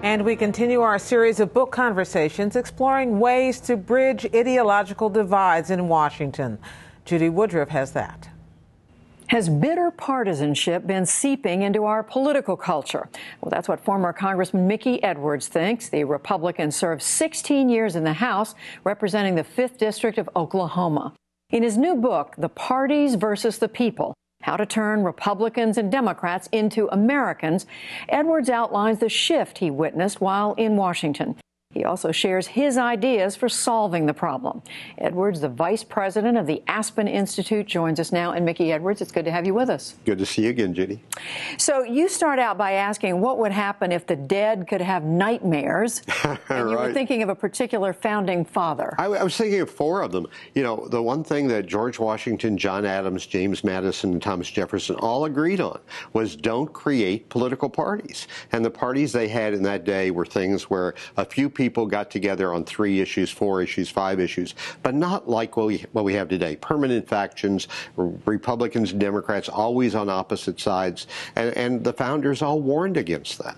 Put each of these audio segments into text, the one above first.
And we continue our series of book conversations exploring ways to bridge ideological divides in Washington. Judy Woodruff has that. Has bitter partisanship been seeping into our political culture? Well, that's what former Congressman Mickey Edwards thinks. The Republican served 16 years in the House, representing the 5th District of Oklahoma. In his new book, The Parties versus the People, How to Turn Republicans and Democrats into Americans, Edwards outlines the shift he witnessed while in Washington. He also shares his ideas for solving the problem. Edwards, the vice president of the Aspen Institute, joins us now. And Mickey Edwards, it's good to have you with us. Good to see you again, Judy. So you start out by asking what would happen if the dead could have nightmares. And you were thinking of a particular founding father. I was thinking of 4 of them. You know, the one thing that George Washington, John Adams, James Madison, and Thomas Jefferson all agreed on was don't create political parties. And the parties they had in that day were things where a few people got together on 3 issues, 4 issues, 5 issues, but not like what we have today. Permanent factions, Republicans and Democrats always on opposite sides, and the founders all warned against that.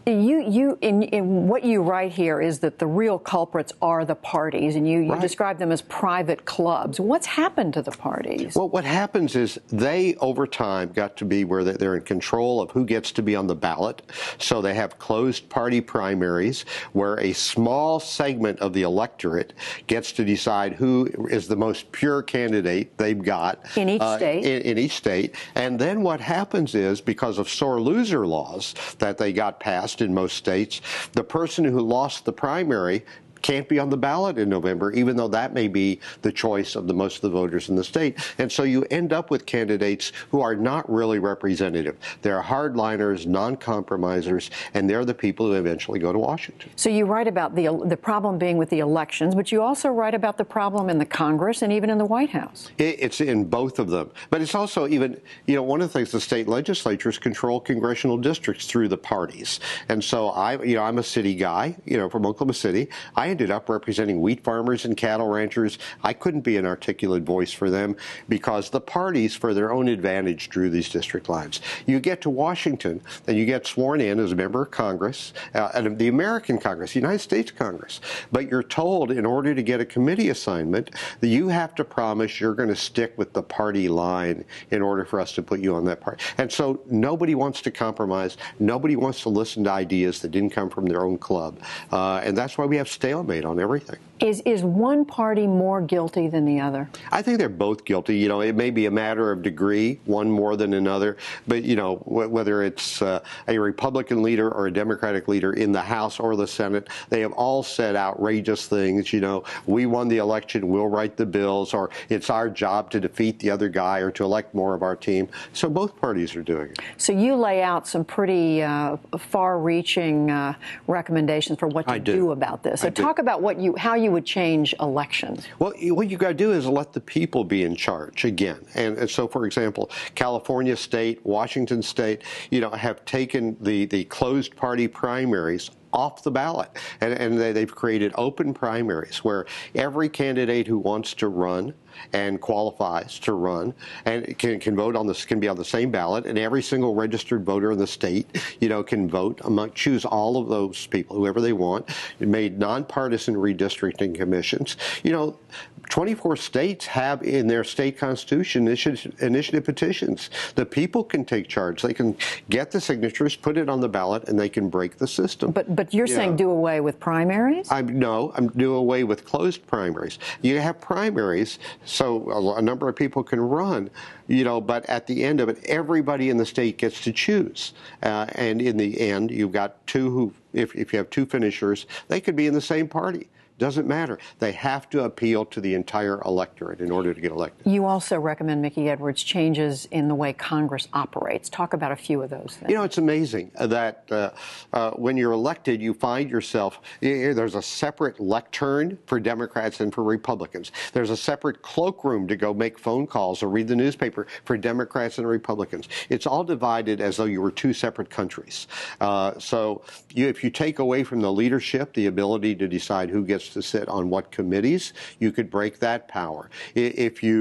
In what you write here is that the real culprits are the parties, and you describe them as private clubs. What's happened to the parties? Well, what happens is they, over time, got to be where they're in control of who gets to be on the ballot. So they have closed party primaries where a small segment of the electorate gets to decide who is the most pure candidate they've got in each state. In each state. And then what happens is, because of sore loser laws that they got passed in most states, the person who lost the primary can't be on the ballot in November, even though that may be the choice of most of the voters in the state. And so you end up with candidates who are not really representative. They're hardliners, non-compromisers, and they're the people who eventually go to Washington. So you write about the problem being with the elections, but you also write about the problem in the Congress and even in the White House. It's in both of them. But it's also even, you know, one of the things the state legislatures control congressional districts through the parties. And so I'm a city guy, from Oklahoma City. I ended up representing wheat farmers and cattle ranchers. I couldn't be an articulate voice for them because the parties, for their own advantage, drew these district lines. You get to Washington, and you get sworn in as a member of Congress, the American Congress, the United States Congress. But you're told, in order to get a committee assignment, that you have to promise you're going to stick with the party line in order for us to put you on that party. And so nobody wants to compromise. Nobody wants to listen to ideas that didn't come from their own club. And that's why we have stalemate on everything. Is one party more guilty than the other? I think they're both guilty. It may be a matter of degree, one more than another. But, whether it's a Republican leader or a Democratic leader in the House or the Senate, they have all said outrageous things. We won the election, we'll write the bills, or it's our job to defeat the other guy or to elect more of our team. So both parties are doing it. So you lay out some pretty far-reaching recommendations for what to do about this. So talk about how you would change elections. Well, what you got to do is let the people be in charge again. And so, for example, California State, Washington State, have taken the closed party primaries off the ballot, and they've created open primaries where every candidate who wants to run and qualifies to run and can vote on this, can be on the same ballot, and every single registered voter in the state, can vote choose all of those people, whoever they want. It made nonpartisan redistricting commissions. 24 states have in their state constitution initiative petitions. The people can take charge. They can get the signatures, put it on the ballot, and they can break the system. But you're saying do away with primaries? I'm do away with closed primaries. You have primaries, so a number of people can run, but at the end of it, everybody in the state gets to choose. And in the end, you've got two who, if you have 2 finishers, they could be in the same party. Doesn't matter. They have to appeal to the entire electorate in order to get elected. You also recommend, Mickey Edwards, changes in the way Congress operates. Talk about a few of those things. It's amazing that when you're elected, you find yourself, there's a separate lectern for Democrats and for Republicans. There's a separate cloakroom to go make phone calls or read the newspaper for Democrats and Republicans. It's all divided as though you were 2 separate countries. So if you take away from the leadership the ability to decide who gets to sit on what committees, you could break that power. If you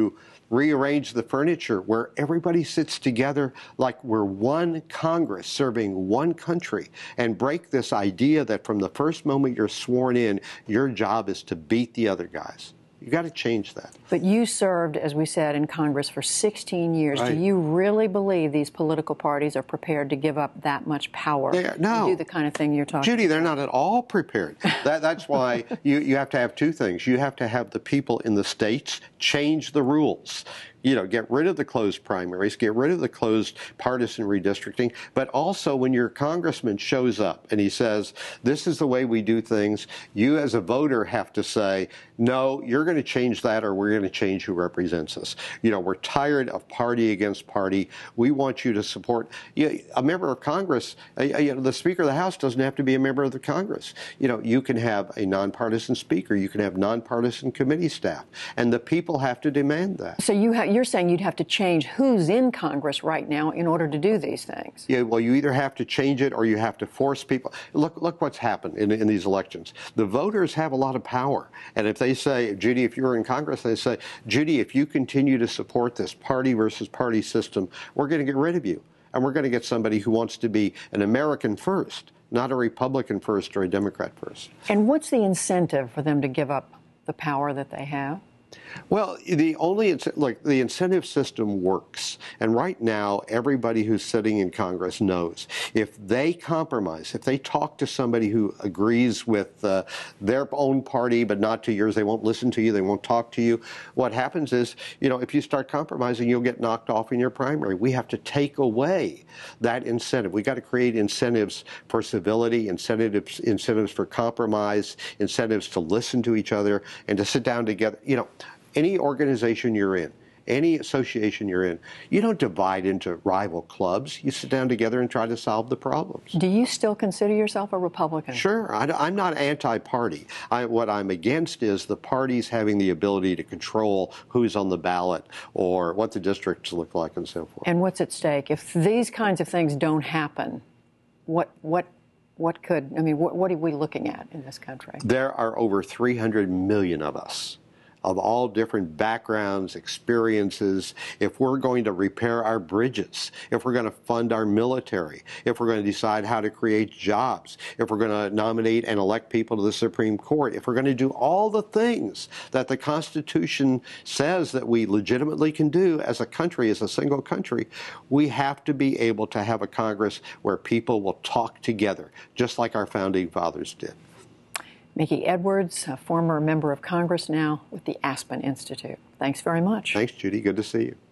rearrange the furniture where everybody sits together like we're one Congress serving one country, and break this idea that from the first moment you're sworn in, your job is to beat the other guys. You got to change that. But you served, as we said, in Congress for 16 years. Right. Do you really believe these political parties are prepared to give up that much power to do the kind of thing you're talking about? Judy, they're not at all prepared. That's why you have to have two things. You have to have the people in the states change the rules. You know, get rid of the closed primaries, get rid of the closed partisan redistricting, but also when your congressman shows up and he says, this is the way we do things, you as a voter have to say, no, you're going to change that, or we're going to change who represents us. You know, we're tired of party against party. We want you to support a member of Congress. The Speaker of the House doesn't have to be a member of the Congress. You know, you can have a nonpartisan speaker. You can have nonpartisan committee staff, and the people have to demand that. So you're saying you'd have to change who's in Congress right now in order to do these things. Yeah, well, you either have to change it or you have to force people. Look what's happened in these elections. The voters have a lot of power, and if they say, Judy, if you're in Congress, they say, Judy, if you continue to support this party versus party system, we're going to get rid of you, and we're going to get somebody who wants to be an American first, not a Republican first or a Democrat first. And what's the incentive for them to give up the power that they have? Well, the incentive system works. And right now, everybody who's sitting in Congress knows if they compromise, if they talk to somebody who agrees with their own party but not to yours, they won't listen to you, they won't talk to you. What happens is, you know, if you start compromising, you'll get knocked off in your primary. We have to take away that incentive. We got to create incentives for civility, incentives for compromise, incentives to listen to each other and to sit down together. You know, any organization you're in, any association you're in, you don't divide into rival clubs. You sit down together and try to solve the problems. Do you still consider yourself a Republican? Sure. I'm not anti-party. What I'm against is the parties having the ability to control who's on the ballot or what the districts look like and so forth. And what's at stake? If these kinds of things don't happen, what are we looking at in this country? There are over 300 million of us, of all different backgrounds, experiences. If we're going to repair our bridges, if we're going to fund our military, if we're going to decide how to create jobs, if we're going to nominate and elect people to the Supreme Court, if we're going to do all the things that the Constitution says that we legitimately can do as a country, as a single country, we have to be able to have a Congress where people will talk together, just like our founding fathers did. Mickey Edwards, a former member of Congress, now with the Aspen Institute. Thanks very much. Thanks, Judy. Good to see you.